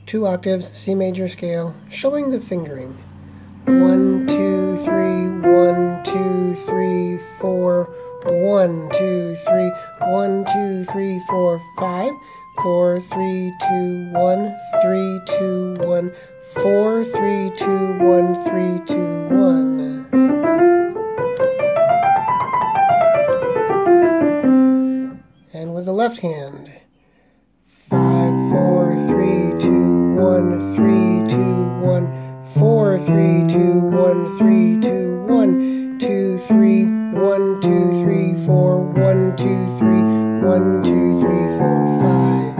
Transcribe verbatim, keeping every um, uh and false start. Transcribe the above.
two octaves, C major scale, showing the fingering. One, two, three, one, two, three, four, one, two, three, one, two, three, four, five, four, three, two, one, three, two, one, four, three, two, one, three, two, one. And with the left hand, five, four, three, two, one, three, two, one, four, three, two, one, three, two, one, two, three, one, two, three, four, one, two, three, one, two, three, four, five.